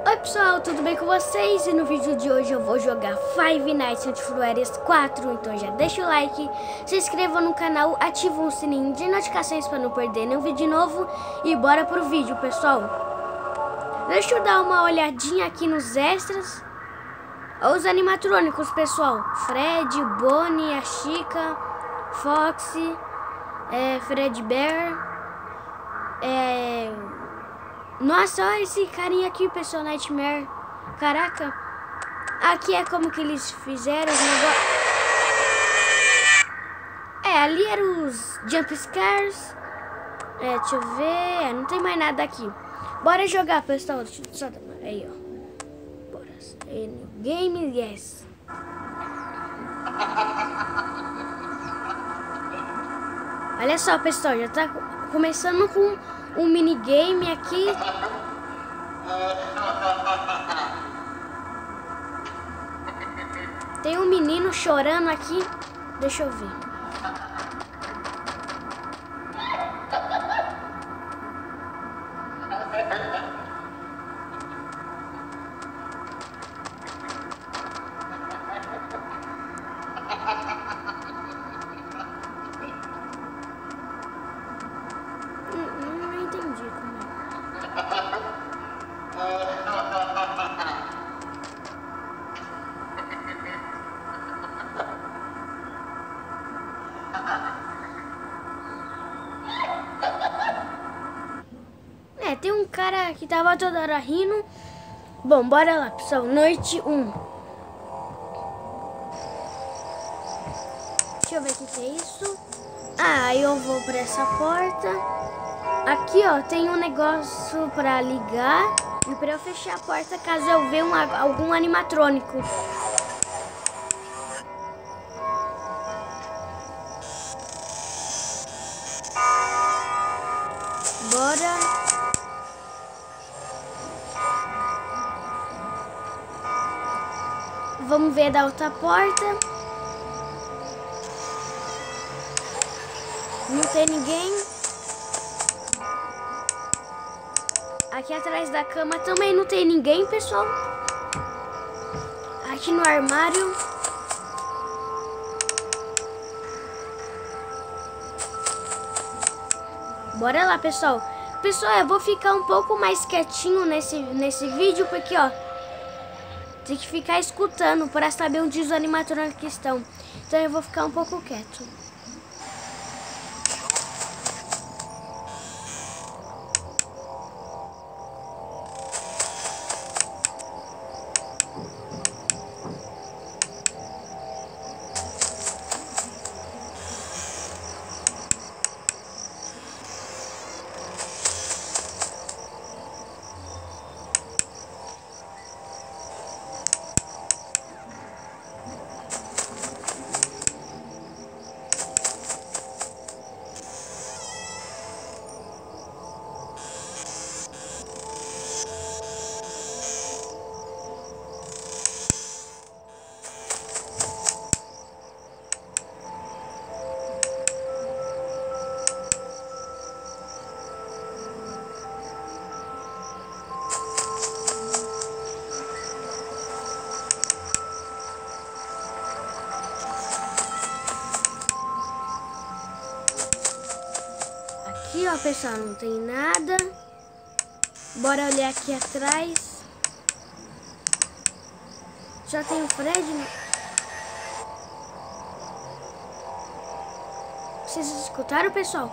Oi pessoal, tudo bem com vocês? E no vídeo de hoje eu vou jogar Five Nights at Freddy's 4. Então já deixa o like, se inscreva no canal, ativa o sininho de notificações para não perder nenhum vídeo novo. E bora pro vídeo, pessoal. Deixa eu dar uma olhadinha aqui nos extras. Os animatrônicos, pessoal. Fred, Bonnie, a Chica, Foxy, Fred Bear. Nossa, olha esse carinha aqui, pessoal, Nightmare. Caraca. Aqui é como que eles fizeram os negócios. Ali eram os jump scares. Deixa eu ver. Não tem mais nada aqui. Bora jogar, pessoal. Só aí, ó. Bora. Game, yes. Olha só, pessoal. Já tá começando com um minigame aqui. Tem um menino chorando aqui. Deixa eu ver. Não entendi como é. Tem um cara que tava toda hora rindo. Bom, bora lá, pessoal. Noite 1. Deixa eu ver o que é isso. Aí eu vou pra essa porta. Aqui, ó, tem um negócio pra ligar. E pra eu fechar a porta caso eu ver algum animatrônico. Bora. Vamos ver da outra porta. Não tem ninguém. Aqui atrás da cama também não tem ninguém, pessoal. Aqui no armário. Bora lá, pessoal. Pessoal, eu vou ficar um pouco mais quietinho nesse vídeo, porque, ó, tem que ficar escutando para saber onde os animatrônicos estão. Então eu vou ficar um pouco quieto. Aqui, ó, pessoal, não tem nada. Bora olhar aqui atrás. Já tem o Fred, né? Vocês escutaram, pessoal?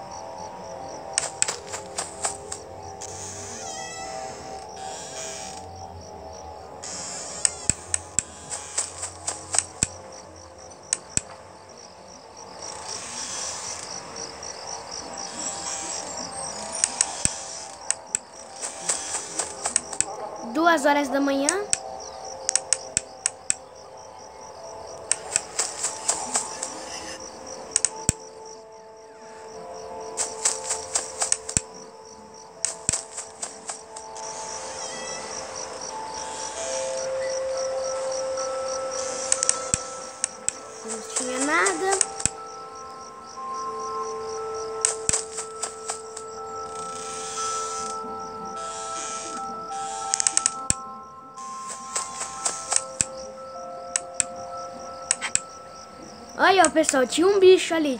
Duas horas da manhã. Não tinha nada. Olha, ó, pessoal, tinha um bicho ali,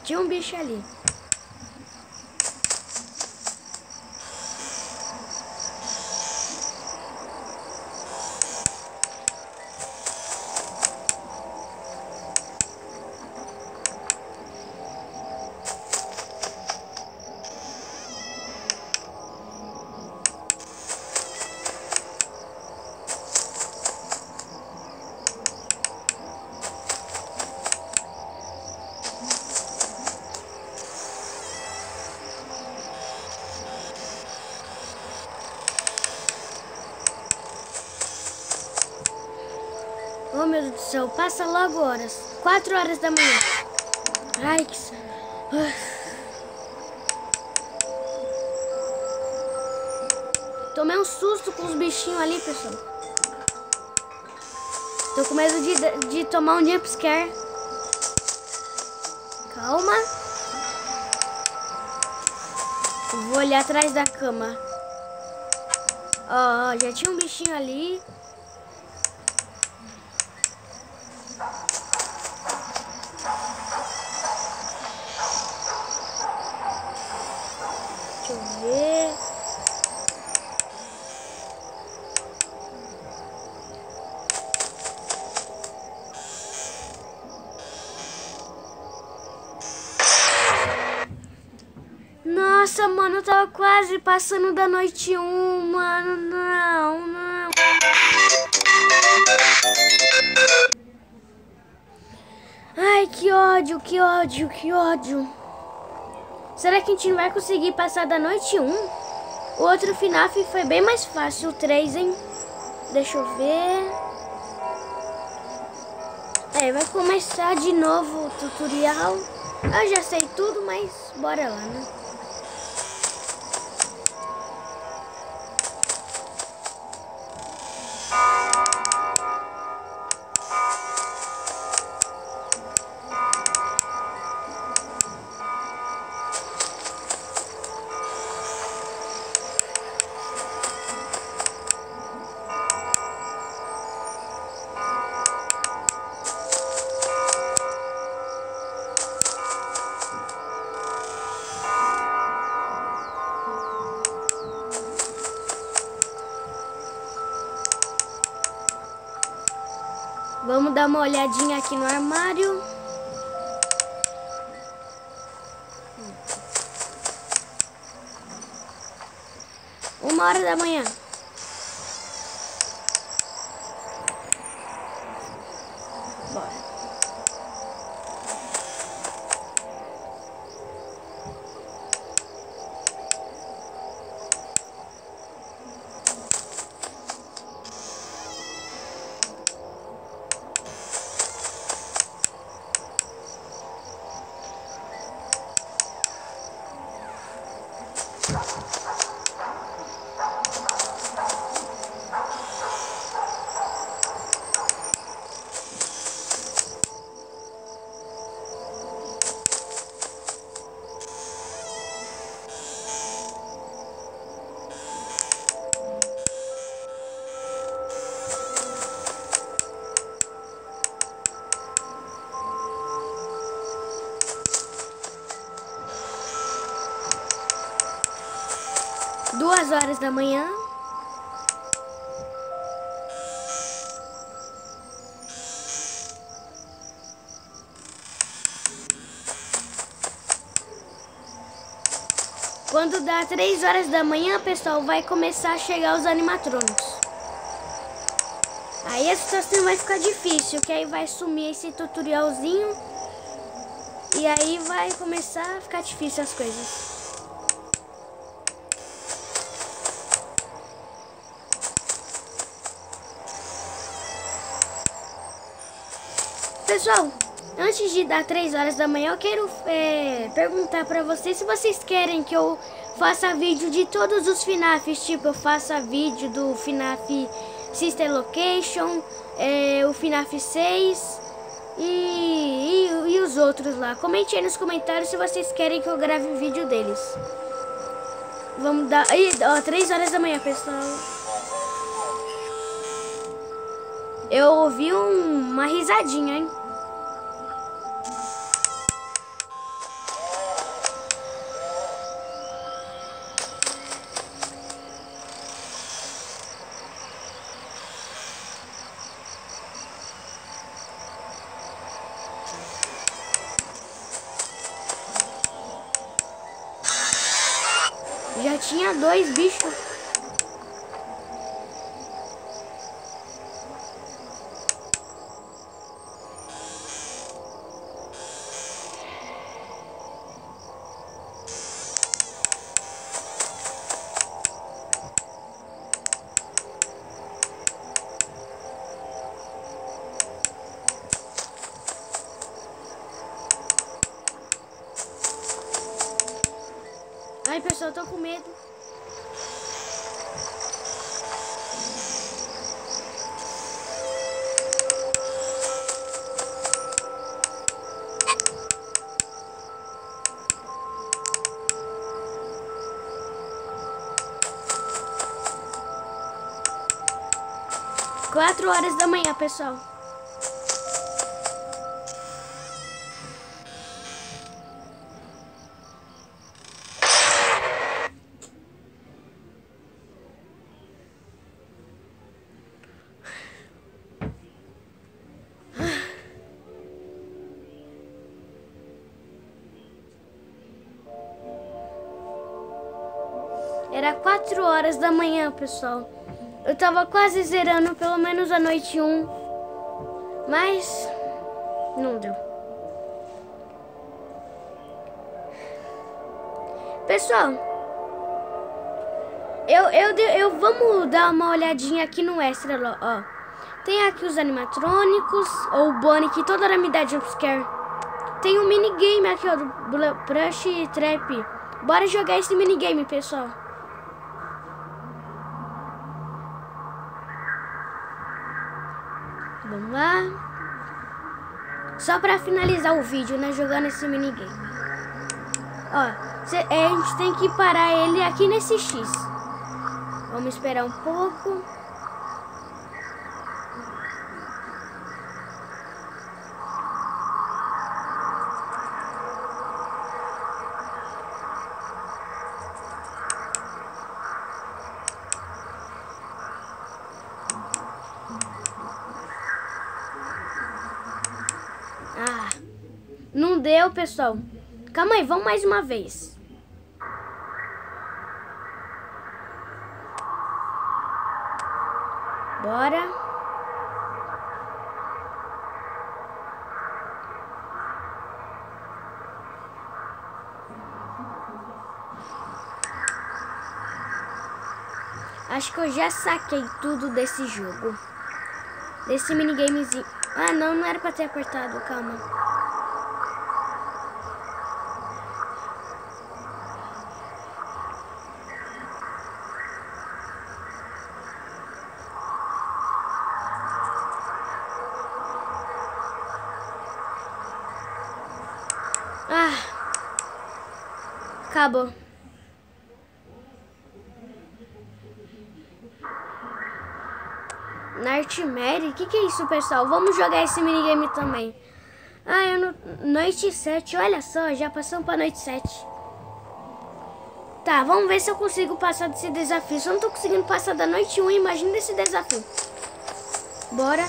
Oh, meu Deus do céu, passa logo horas. 4 horas da manhã. Ai, que... Tomei um susto com os bichinhos ali, pessoal. Tô com medo de tomar um jumpscare. Calma. Vou olhar atrás da cama. Ó, já tinha um bichinho ali. Deixa eu ver. Nossa, mano, eu tava quase passando da noite 1, mano. Não. Ai, que ódio. Será que a gente não vai conseguir passar da noite 1? O outro FNAF foi bem mais fácil, o 3, hein? Deixa eu ver. Vai começar de novo o tutorial. Eu já sei tudo, mas bora lá, né? Vamos dar uma olhadinha aqui no armário. Uma hora da manhã. Bora. Duas horas da manhã. Quando dá 3 horas da manhã, pessoal, vai começar a chegar os animatrônicos. Aí a situação vai ficar difícil, que aí vai sumir esse tutorialzinho. E aí vai começar a ficar difícil as coisas. Pessoal, antes de dar 3 horas da manhã, eu quero perguntar pra vocês se vocês querem que eu faça vídeo de todos os FNAFs, tipo, eu faça vídeo do FNAF Sister Location, o FNAF 6 e os outros lá. Comente aí nos comentários se vocês querem que eu grave um vídeo deles. Vamos dar... ó, 3 horas da manhã, pessoal. Eu ouvi uma risadinha, hein? tinha 2 bichos. Ai, pessoal, eu tô com medo. Quatro horas da manhã, pessoal. Era 4 horas da manhã, pessoal. Eu tava quase zerando pelo menos a noite 1, mas não deu. Pessoal, vamos dar uma olhadinha aqui no extra, ó. Tem aqui os animatrônicos, ou o Bonnie, que toda hora me dá jumpscare. Tem um minigame aqui, ó, do Brush Trap. Bora jogar esse minigame, pessoal. Vamos lá. Só pra finalizar o vídeo, né, jogando esse minigame. Ó, a gente tem que parar ele aqui nesse X. Vamos esperar um pouco. Ah, não deu, pessoal. Calma aí, vamos mais uma vez. Bora. Acho que eu já saquei tudo desse jogo. Desse minigamezinho. Ah, não era pra ter apertado, calma. Ah, acabou. Nightmare? O que é isso, pessoal? Vamos jogar esse minigame também. Ah, noite 7. Olha só, já passamos pra noite 7. Tá, vamos ver se eu consigo passar desse desafio. Se eu não tô conseguindo passar da noite 1, imagina esse desafio. Bora.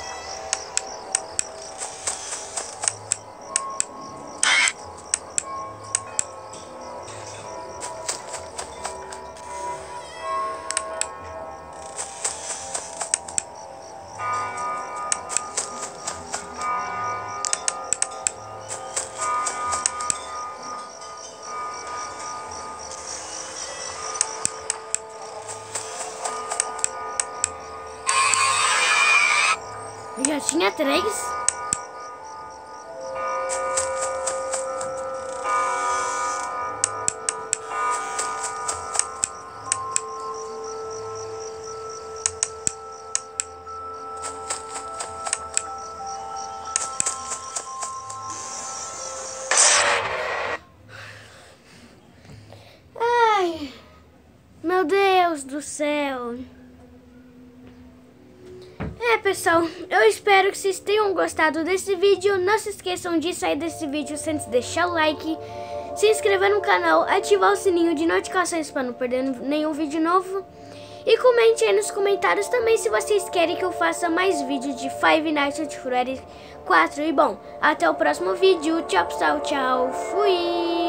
Já tinha 3. Ai, meu Deus do céu. Pessoal, eu espero que vocês tenham gostado desse vídeo. Não se esqueçam de sair desse vídeo sem deixar o like, se inscrever no canal, ativar o sininho de notificações para não perder nenhum vídeo novo. E comente aí nos comentários também se vocês querem que eu faça mais vídeos de Five Nights at Freddy's 4. E bom, até o próximo vídeo. Tchau, pessoal. Tchau. Fui.